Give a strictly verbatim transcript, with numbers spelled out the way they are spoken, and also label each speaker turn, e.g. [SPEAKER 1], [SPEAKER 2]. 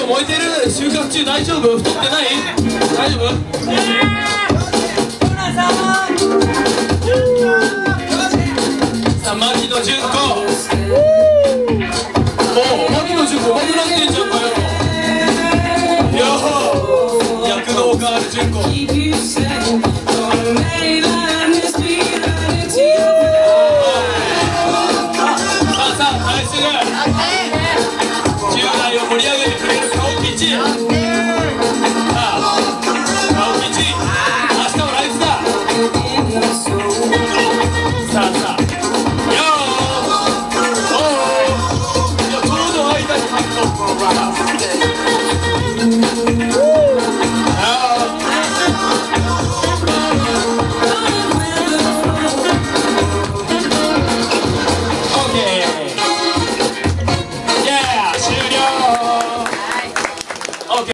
[SPEAKER 1] 今燃えてる。収穫中大丈夫？太ってない？大丈夫？さあ牧野純子、おお牧野純子上手くなってんじゃんかよ。いやー躍動感ある純子。さあさあ対するじゅう代を盛り上げてくれる顔吉。さあ顔吉、明日もライブだ。さあさあよーおー、いやちょうど間に入った。